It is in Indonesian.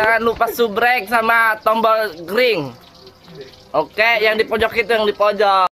Jangan lupa subrek sama tombol green. Oke, yang di pojok itu yang di pojok.